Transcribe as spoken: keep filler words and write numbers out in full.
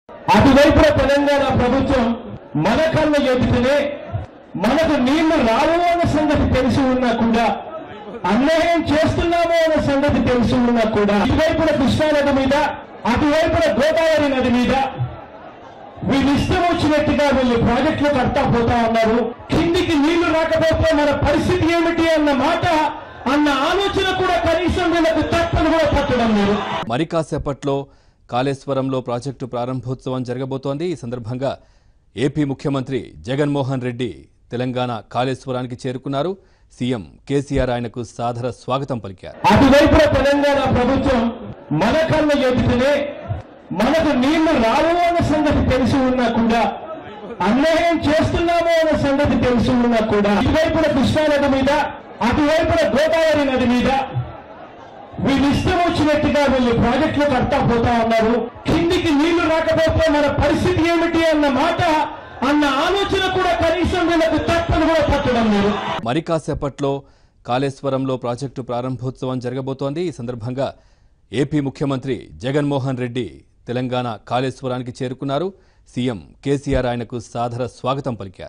అటువైపున తెలంగాణ ప్రభుత్వం మన కళ్ళ ఎదుటనే మనకు నీళ్లు రావు అన్న సంగతి తెలిసి ఉన్నా కూడా, అన్యాయం చేస్తున్నామో అన్న సంగతి తెలిసి ఉన్నా కూడా, ఇటువైపున కృష్ణా నది మీద అటువైపున గోదావరి నది మీద వీళ్ళు ఇష్టం వచ్చినట్టుగా వీళ్ళు ప్రాజెక్టులు కడతా పోతా ఉన్నారు. కిందికి నీళ్లు రాకపోతే మన పరిస్థితి ఏమిటి అన్న మాట, అన్న ఆలోచన కూడా కనీసం వీళ్ళకు తప్పని కూడా పట్టడం లేదు. మరి కాసేపట్లో కాళేశ్వరంలో ప్రాజెక్టు ప్రారంభోత్సవం జరగబోతోంది. ఈ సందర్భంగా ఏపీ ముఖ్యమంత్రి జగన్మోహన్ రెడ్డి తెలంగాణ కాళేశ్వరానికి చేరుకున్నారు. సీఎం కేసీఆర్ ఆయనకు సాదర స్వాగతం పలికారు. అటువైపున తెలంగాణ ప్రభుత్వం మన కళ్ళ ఎదుటనే మనకు నీళ్లు రావు అన్న సంగతి తెలిసి ఉన్నా కూడా, అన్యాయం చేస్తున్నామో అన్న సంగతి తెలిసి ఉన్నా కూడా, ఇటువైపున కృష్ణా నది మీద అటువైపున గోదావరి నది మీద వీళ్ళు ఇష్టం వచ్చినట్టుగా వీళ్ళు ప్రాజెక్టులు కడతా పోతా ఉన్నారు. కిందికి నీళ్లు రాకపోతే మన పరిస్థితి ఏమిటి అన్న మాట, అన్న ఆలోచన కూడా కనీసం వీళ్ళకు తప్పని కూడా పట్టడం లేదు. మరి కాసేపట్లో కాళేశ్వరంలో ప్రాజెక్టు ప్రారంభోత్సవం జరగబోతోంది. ఈ సందర్భంగా ఏపీ ముఖ్యమంత్రి జగన్మోహన్ రెడ్డి తెలంగాణ కాళేశ్వరానికి చేరుకున్నారు. సీఎం కేసీఆర్ ఆయనకు సాదర స్వాగతం పలికారు.